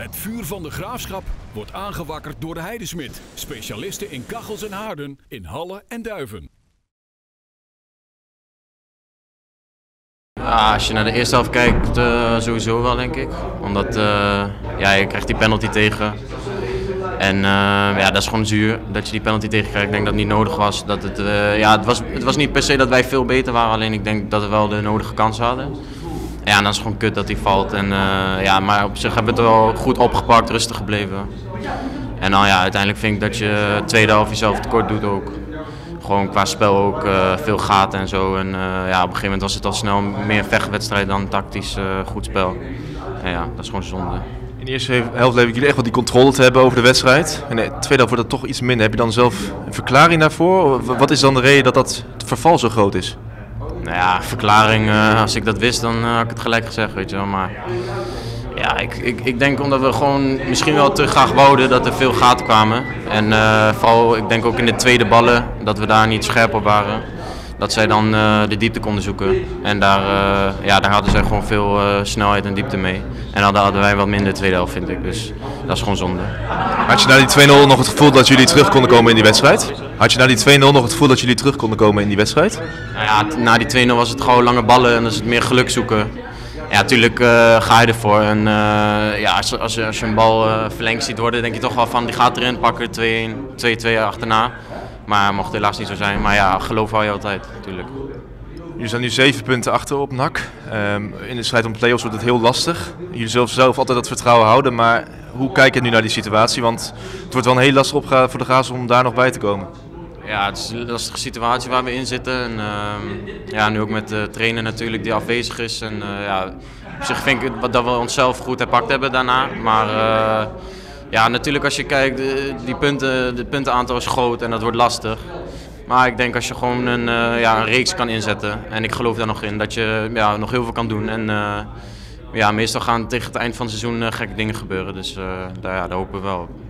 Het vuur van de Graafschap wordt aangewakkerd door de Heidesmid. Specialisten in kachels en haarden in Halle en Duiven. Ja, als je naar de eerste helft kijkt, sowieso wel denk ik. Omdat ja, je krijgt die penalty tegen. En ja, dat is gewoon zuur dat je die penalty tegenkrijgt. Ik denk dat het niet nodig was. Dat ja, het was niet per se dat wij veel beter waren, alleen ik denk dat we wel de nodige kansen hadden. Ja, en dan is het gewoon kut dat hij valt. En, ja, maar op zich hebben we het wel goed opgepakt, rustig gebleven. En dan ja, uiteindelijk vind ik dat je de tweede helft jezelf tekort doet ook. Gewoon qua spel ook veel gaten en zo. En ja, op een gegeven moment was het al snel meer een vechtwedstrijd dan tactisch goed spel. En ja, dat is gewoon zonde. In de eerste helft leken jullie echt wel die controle te hebben over de wedstrijd. En in de tweede helft wordt dat toch iets minder. Heb je dan zelf een verklaring daarvoor? Wat is dan de reden dat het verval zo groot is? Nou ja, verklaring, als ik dat wist dan had ik het gelijk gezegd, weet je wel. Maar ja, ik denk omdat we gewoon misschien wel te graag wouden dat er veel gaten kwamen. En vooral, ik denk ook in de tweede ballen, dat we daar niet scherp op waren. Dat zij dan de diepte konden zoeken. En ja, daar hadden zij gewoon veel snelheid en diepte mee. En dan hadden wij wat minder de tweede helft, vind ik. Dus dat is gewoon zonde. Had je na die 2-0 nog het gevoel dat jullie terug konden komen in die wedstrijd? Had je na die 2-0 nog het gevoel dat jullie terug konden komen in die wedstrijd? Nou ja, na die 2-0 was het gewoon lange ballen en dan is het meer geluk zoeken. Ja, natuurlijk ga je ervoor. En ja, als je een bal verlengd ziet worden, denk je toch wel van die gaat erin, pakken 2-1, 2-2 achterna. Maar mocht helaas niet zo zijn. Maar ja, geloof hou je altijd, natuurlijk. Jullie staan nu 7 punten achter op NAC. In de strijd om play-offs wordt het heel lastig. Jullie zullen zelf altijd dat vertrouwen houden. Maar hoe kijk je nu naar die situatie? Want het wordt wel een heel lastige opgave voor de Graafschap om daar nog bij te komen. Ja, het is een lastige situatie waar we in zitten. En, ja, nu ook met de trainer natuurlijk die afwezig is. En, ja, op zich vind ik dat we onszelf goed herpakt hebben daarna. Maar ja, natuurlijk als je kijkt, de puntenaantal is groot en dat wordt lastig. Maar ik denk als je gewoon een reeks kan inzetten, en ik geloof daar nog in, dat je ja, nog heel veel kan doen. En ja, meestal gaan tegen het eind van het seizoen gekke dingen gebeuren, dus daar hopen we wel op.